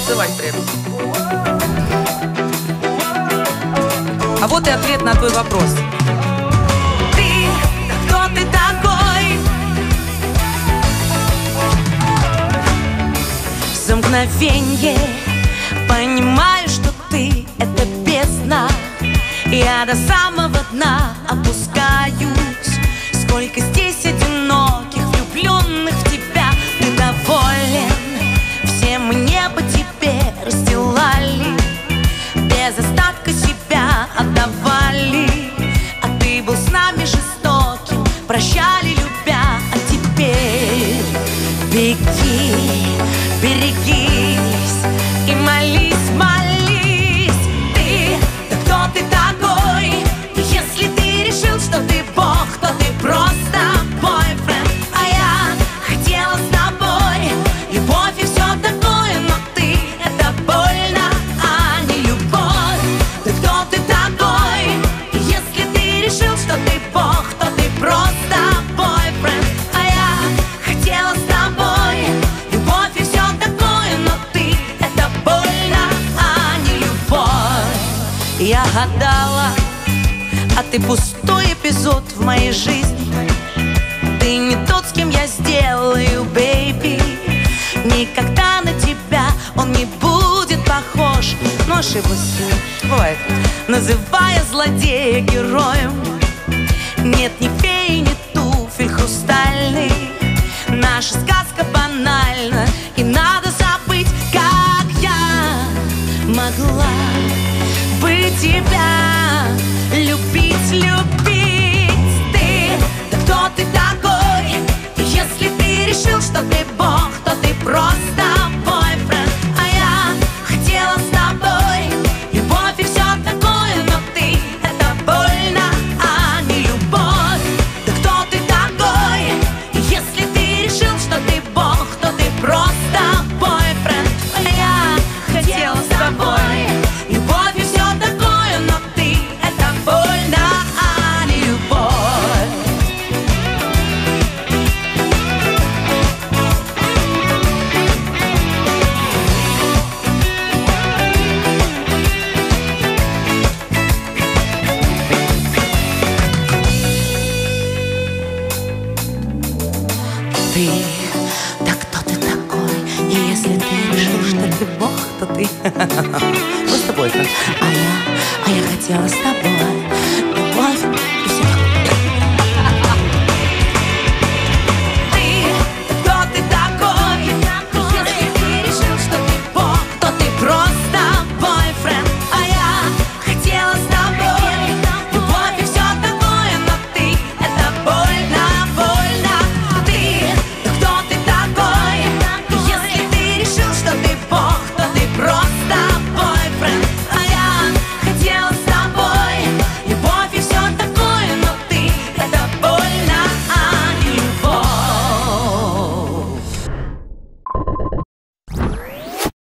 танцевать при этом. А вот и ответ на твой вопрос. Ты, кто ты такой? За мгновенье понимаю, что ты — это бездна. Я до самого дна опускаюсь. Сколько здесь одиноких, влюбленных в тебя. Ты доволен, все мы небо тебе расстилали, без остатка себя отдавали. А ты был с нами жестоким, прощали любя. А теперь беги, берегись и молись, молись. Ты, да кто ты такой? Если ты решил, что ты бог, то ты просто бойфренд. А я хотела с тобой любовь и все такое, но ты — это больно, а не любовь. Да кто ты такой? Если ты решил, что ты бог, то ты просто бойфренд. А я хотела с тобой любовь и все такое, но ты — это больно, а не любовь. Я гадала, а ты пустой эпизод в моей жизни. Ты не тот, с кем я сделаю, бэйби. Никогда на тебя он не будет похож. Но ошиблась, бывает, называя злодея героем. Нет ни феи, ни туфель хрустальных. Наша сказка банальна, и надо забыть, как я могла бы тебя любить, любить. Ты, да кто ты такой? Если ты решил, что ты бог, то ты просто бойфренд. А я хотела с тобой любовь и все такое, но ты — это больно, а не любовь. Да кто ты такой? Если ты решил, что ты бог, то ты просто бойфренд. А я хотела с тобой любовь и все такое, но ты — это больно, а не любовь. Ты, да кто ты такой? И если ты решил, что ты бог, то ты Просто бойфренд. А я хотела с тобой